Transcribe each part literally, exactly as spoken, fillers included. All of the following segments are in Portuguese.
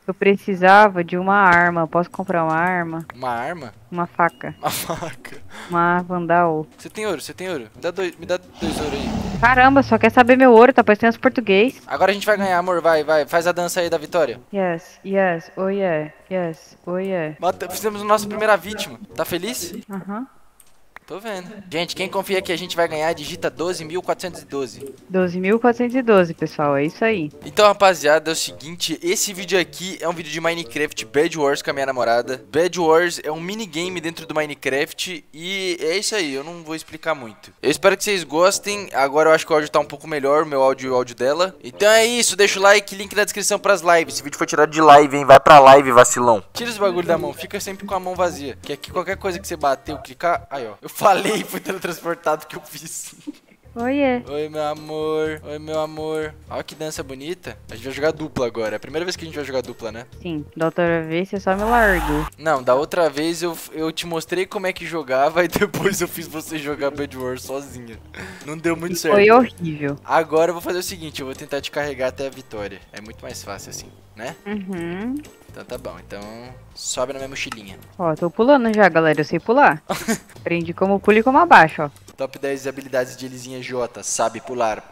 Eu precisava de uma arma. Posso comprar uma arma? Uma arma? Uma faca. Uma faca. Uma vandal. Você tem ouro, você tem ouro. Me dá dois, me dá dois ouro aí. Caramba, só quer saber meu ouro, tá parecendo os português. Agora a gente vai ganhar, amor. Vai, vai. Faz a dança aí da vitória. Yes, yes, oh yeah, yes, oh yeah. Mata, fizemos a nossa primeira vítima. Tá feliz? Aham. Tô vendo. Gente, quem confia que a gente vai ganhar, digita doze mil quatrocentos e doze. doze mil quatrocentos e doze, pessoal, é isso aí. Então, rapaziada, é o seguinte, esse vídeo aqui é um vídeo de Minecraft Bed Wars com a minha namorada. Bed Wars é um minigame dentro do Minecraft e é isso aí, eu não vou explicar muito. Eu espero que vocês gostem, agora eu acho que o áudio tá um pouco melhor, o meu áudio e o áudio dela. Então é isso, deixa o like, link na descrição pras lives. Esse vídeo foi tirado de live, hein, vai pra live, vacilão. Tira esse bagulho da mão, fica sempre com a mão vazia, que aqui qualquer coisa que você bater ou clicar, aí ó. Eu falei, fui teletransportado que eu fiz. Oh yeah. Oi, meu amor. Oi, meu amor. Olha que dança bonita. A gente vai jogar dupla agora. É a primeira vez que a gente vai jogar dupla, né? Sim, da outra vez você só me largou. Não, da outra vez eu, eu te mostrei como é que jogava e depois eu fiz você jogar Bed Wars sozinha. Não deu muito certo. Foi horrível. Agora eu vou fazer o seguinte, eu vou tentar te carregar até a vitória. É muito mais fácil assim, né? Uhum. Então tá bom. Então sobe na minha mochilinha. Ó, tô pulando já, galera, eu sei pular. Aprendi como pulo e como abaixo, ó. Top dez habilidades de Elisinha J. Sabe pular.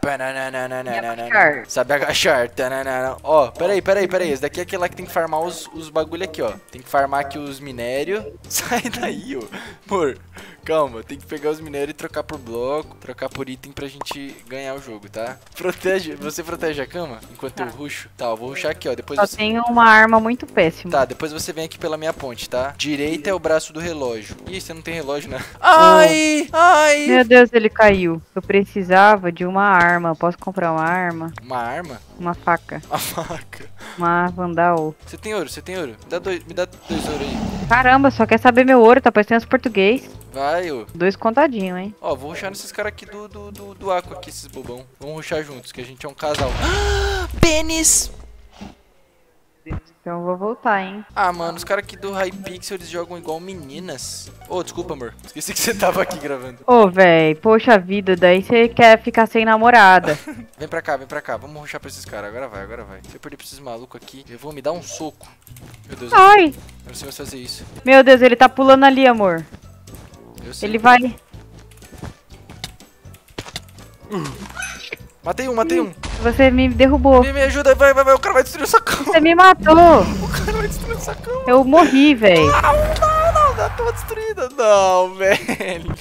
agachar. Sabe agachar. Ó, oh, peraí, peraí, peraí. Esse daqui é aquele lá que tem que farmar os, os bagulho aqui, ó. Tem que farmar aqui os minérios. Sai daí, ó. Amor, calma. Tem que pegar os minérios e trocar por bloco. Trocar por item pra gente ganhar o jogo, tá? Protege. Você protege a cama enquanto Tá. eu rusho? Tá, eu vou rushar aqui, ó. Depois Só você... tenho uma arma muito péssima. Tá, depois você vem aqui pela minha ponte, tá? Direita é o braço do relógio. Ih, você não tem relógio, né? Ai, ai. Meu Deus, ele caiu. Eu precisava de uma arma. Posso comprar uma arma? Uma arma? Uma faca. A faca. Uma vandal. Você tem ouro, você tem ouro. Me dá dois, me dá dois ouro aí. Caramba, só quer saber meu ouro, tá parecendo os português. Vai, ô. Dois contadinhos, hein? Ó, vou rushar nesses caras aqui do, do, do, do Aqua aqui, esses bobão. Vamos rushar juntos, que a gente é um casal. Pênis! Então eu vou voltar, hein? Ah, mano, os caras aqui do Hypixel, eles jogam igual meninas. Ô, oh, desculpa, amor. Esqueci que você tava aqui gravando. Ô, véi, poxa vida, daí você quer ficar sem namorada. Vem pra cá, vem pra cá. Vamos rushar pra esses caras. Agora vai, agora vai. Se eu perder pra esses malucos aqui, eu vou me dar um soco. Meu Deus, Ai! eu não sei mais fazer isso. Meu Deus, ele tá pulando ali, amor. Eu sei. Ele vai... Matei um, matei um. Você me derrubou. Me, me ajuda, vai, vai, vai. O cara vai destruir o sacão. Você me matou. O cara vai destruir o sacão. Eu morri, véi. Não, não, não, não, tô destruída. Não, velho.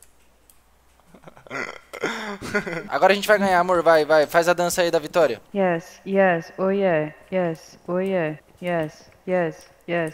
Agora a gente vai ganhar, amor. Vai, vai. Faz a dança aí da vitória. Yes, yes, oh yeah, yes, oh yeah, yes, yes, yes.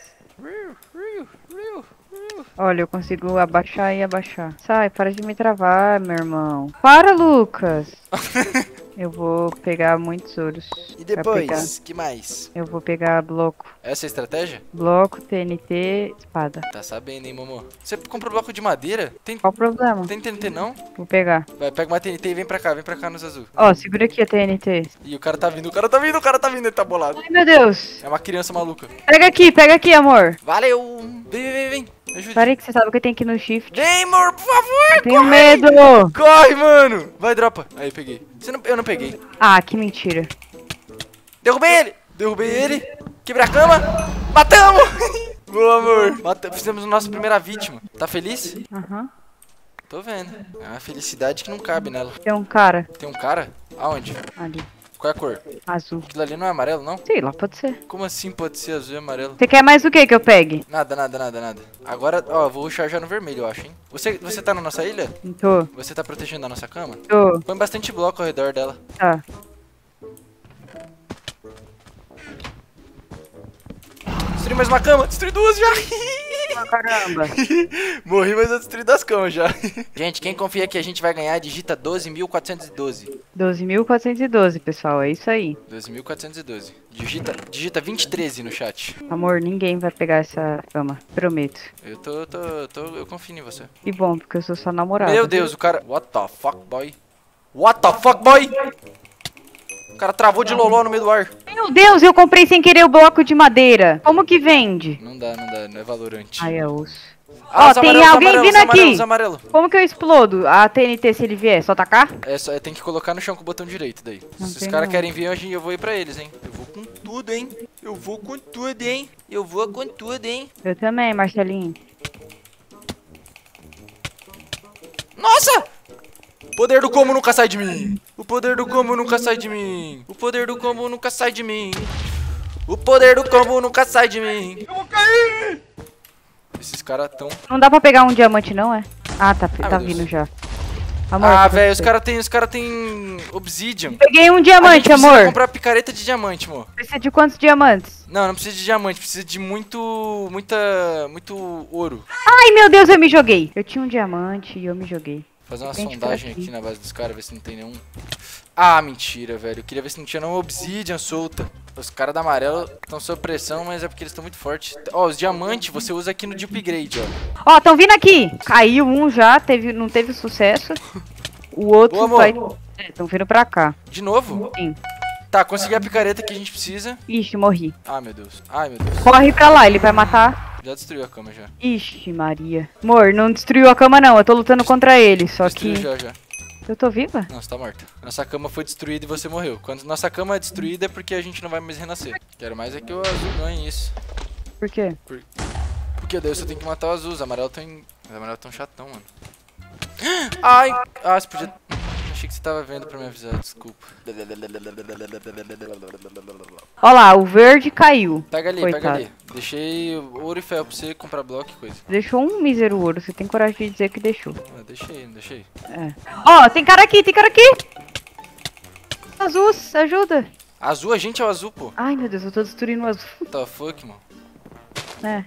Olha, eu consigo abaixar e abaixar. Sai, para de me travar, meu irmão. Para, Lucas. Eu vou pegar muitos ouros. E pra depois, pegar. que mais? Eu vou pegar bloco. Essa é a estratégia? Bloco, T N T, espada. Tá sabendo, hein, Momo? Você comprou bloco de madeira? Tem, Qual o problema? tem T N T não? Vou pegar. Vai, pega uma T N T e vem pra cá, vem pra cá nos azul. Ó, segura aqui a T N T. Ih, o cara tá vindo, o cara tá vindo, o cara tá vindo, ele tá bolado. Ai, meu Deus. É uma criança maluca. Pega aqui, pega aqui, amor. Valeu! Vem, vem, vem, vem. Me ajude. Parei que você sabe que eu tenho que ir no shift. Vem, amor, por favor! Tenho corre! medo. Corre, mano! Vai, dropa. Aí, peguei. Você não, eu não peguei. Ah, que mentira. Derrubei ele! Derrubei ele. Quebrei a cama. Matamos! Boa, amor. Mata, fizemos a nossa primeira vítima. Tá feliz? Aham. Tô vendo. É uma felicidade que não cabe nela. Tem um cara Tem um cara? Aonde? ali, Qual é a cor? azul. Aquilo ali não é amarelo, não? Sei lá, pode ser. Como assim pode ser azul e amarelo? Você quer mais o que que eu pegue? Nada, nada, nada, nada. Agora, ó, eu vou rushar já no vermelho, eu acho, hein? Você, você tá na nossa ilha? Tô, Você tá protegendo a nossa cama? tô, Põe bastante bloco ao redor dela. tá. Destruí mais uma cama! Destruí duas já! Ah, caramba. Morri, mas eu destruí das camas já. Gente, quem confia que a gente vai ganhar, digita doze mil quatrocentos e doze. doze mil quatrocentos e doze, pessoal, é isso aí. doze mil quatrocentos e doze. Digita, digita vinte e treze no chat. Amor, ninguém vai pegar essa fama, prometo. Eu tô, tô, tô, eu confio em você. Que bom, porque eu sou sua namorada. Meu Deus, o cara... What the fuck, boy? What the fuck, boy? O cara travou de loló no meio do ar. Meu Deus, eu comprei sem querer o bloco de madeira. Como que vende? Não dá, não dá, não é valorante. Ai, é osso. Ah, Ó, os tem amarelos, alguém amarelos, vindo aqui. amarelos, amarelo. Como que eu explodo a T N T se ele vier? Só tacar? É só, é, tem que colocar no chão com o botão direito daí. Não Se os tem caras não. querem vir, eu, eu vou ir pra eles, hein. Eu vou com tudo, hein. Eu vou com tudo, hein. Eu vou com tudo, hein. Eu também, Marcelinho. Nossa! O poder do combo nunca sai de mim. O poder do combo nunca sai de mim. O poder do combo nunca sai de mim. O poder do combo nunca sai de mim. Eu vou cair! Esses caras tão... Não dá pra pegar um diamante, não, é? Ah, tá, Ah, tá meu vindo Deus. já. Amor, Ah, tá velho, os você. caras tem, os cara tem obsidian. Peguei um A gente diamante, precisa amor. comprar picareta de diamante, amor. Precisa de quantos diamantes? Não, não precisa de diamante, precisa de muito, muita, muito ouro. Ai, meu Deus, eu me joguei. Eu tinha um diamante e eu me joguei. Fazer uma Tem que sondagem ficar aqui aqui. na base dos caras, ver se não tem nenhum. Ah, mentira, velho. Eu queria ver se não tinha nenhuma obsidian solta. Os caras da amarelo estão sob pressão, mas é porque eles estão muito fortes. Ó, os diamantes você usa aqui no de upgrade, ó. Ó, tão vindo aqui. Caiu um já, teve, não teve sucesso. O outro Ô, amor. vai... É, tão vindo pra cá. De novo? Sim. Tá, consegui a picareta que a gente precisa. Ixi, morri. Ah, meu Deus. Ai, meu Deus. Corre pra lá, ele vai matar. Já destruiu a cama, já. Ixi, Maria. Amor, não destruiu a cama não, eu tô lutando contra ele, só Destruiu que... já, já. Eu tô viva? Não, você tá morta. Nossa cama foi destruída e você morreu. Quando nossa cama é destruída é porque a gente não vai mais renascer. Quero mais é que o azul ganhe isso. Por quê? Porque daí você tem que matar o azul. Os amarelos tão... Os amarelos tão chatão, mano. Ai! Ah, você podia... Achei que você tava vendo pra me avisar, desculpa. Ó lá, o verde caiu. Pega ali, Coitado. pega ali. Deixei ouro e ferro pra você comprar bloco e coisa. Deixou um mísero ouro, você tem coragem de dizer que deixou. Ah, deixei, não deixei. É. Ó, tem cara aqui, tem cara aqui! Azul, ajuda! Azul, a gente é o azul, pô. Ai, meu Deus, eu tô destruindo o azul. What the fuck, mano. É.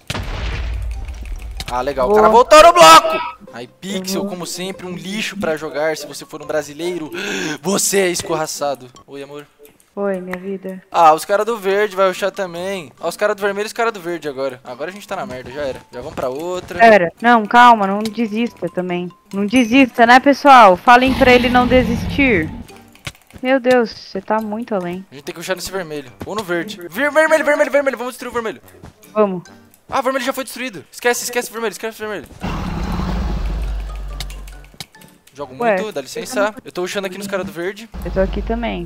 Ah, legal, Boa. o cara voltou no bloco! Aí, Pixel, como sempre, um lixo pra jogar. Se você for um brasileiro, você é escorraçado. Oi, amor. Oi, minha vida. Ah, os caras do verde vai rushar também. Ah, os caras do vermelho e os caras do verde agora. Agora a gente tá na merda, já era. Já vamos pra outra. Pera, não, calma, não desista também. Não desista, né, pessoal? Falem pra ele não desistir. Meu Deus, você tá muito além. A gente tem que rushar nesse vermelho. Ou no verde. Ver vermelho, vermelho, vermelho. Vamos destruir o vermelho. Vamos. Ah, o vermelho já foi destruído. Esquece, esquece o vermelho, esquece o vermelho. Jogo Ué. muito, dá licença. Eu tô rushando aqui nos caras do verde. Eu tô aqui também.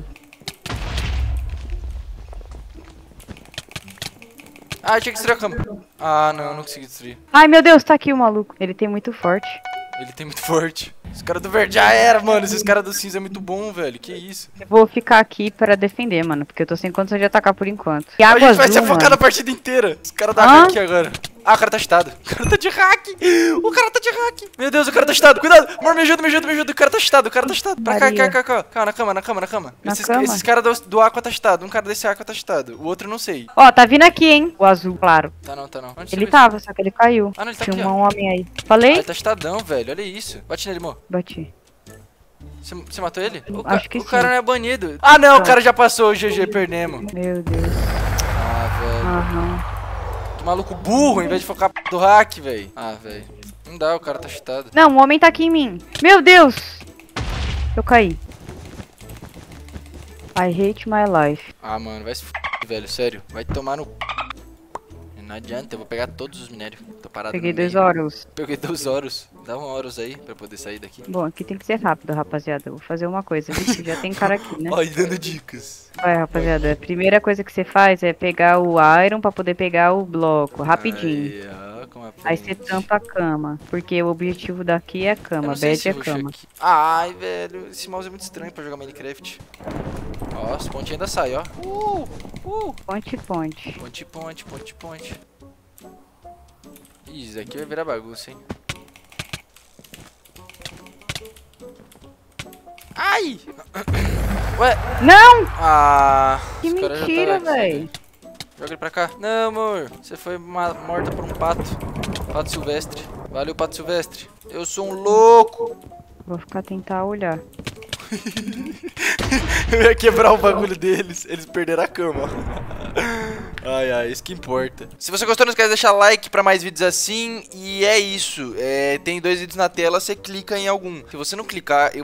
Ah, tinha que destruir a cama. Ah, não, não consegui destruir. Ai, meu Deus, tá aqui o maluco. Ele tem muito forte. Ele tem muito forte. Os caras do verde já era, mano. Esses caras do cinza é muito bom, velho. Que isso. Eu vou ficar aqui pra defender, mano, porque eu tô sem condição de atacar por enquanto. E A água gente azul, vai se afocar mano. na partida inteira. Os caras da Hã? hack agora. Ah, o cara tá cheatado. O cara tá de hack. O cara tá de hack. Meu Deus, o cara tá cheatado. Cuidado. Amor, me ajuda, me ajuda, me ajuda. O cara tá cheatado, o cara tá cheatado. Pra cá, Maria. cá, cá, cá. Cá, na cama, na cama, na cama. Na esses cama? esses caras do, do aqua tá cheatado. Um cara desse aqua tá cheatado. O outro eu não sei. Ó, tá vindo aqui, hein? O azul, claro. Tá não, tá não. Onde Ele você tava, só que ele caiu. Ah, não, ele tá Tinha aqui, um ó. homem aí. Ah, Falei? ele tá cheatadão, velho. Olha isso. Bate nele, amor. Bati. Você, você matou ele? O, Acho ca- que o cara sim. não é banido. Ah, não. O cara já passou. G G, perdemos. Meu Deus. Ah, velho. Aham. Que maluco burro, em vez de focar do hack, velho. Ah, velho. Não dá, o cara tá cheatado. Não, o homem tá aqui em mim. Meu Deus! Eu caí. I hate my life. Ah, mano, vai se f***, velho, sério. Vai tomar no... Não adianta, eu vou pegar todos os minérios. Tô parado Peguei no dois meio. Horus. Peguei dois Horus. Dá um Horus aí, pra poder sair daqui. Bom, aqui tem que ser rápido, rapaziada. Eu vou fazer uma coisa. Vixe, já tem cara aqui, né? Ó, e dando dicas. Vai, rapaziada. A primeira coisa que você faz é pegar o Iron pra poder pegar o bloco. Rapidinho. Aí, ó, como Aí você aprende. tampa a cama. Porque o objetivo daqui é a Eu cama. não sei Bad se é ruxa cama. aqui. Ai, velho, esse mouse é muito estranho pra jogar Minecraft. Ó, as pontes ainda saem, ó. Uh, uh. Ponte, ponte. Ponte, ponte, ponte, ponte. Ih, isso aqui vai virar bagunça, hein. Ai! Ué? Não! Ah! Que os caras já mentira, tavam aqui, véi. Joga ele pra cá. Não, amor. Você foi ma- morta por um pato. Pato silvestre. Valeu, pato silvestre. Eu sou um louco. Vou ficar tentar olhar. Eu ia quebrar o bagulho deles. Eles perderam a cama, ó. Ai, ai, isso que importa. Se você gostou, não esquece de deixar like pra mais vídeos assim. E é isso. É, tem dois vídeos na tela, você clica em algum. Se você não clicar, eu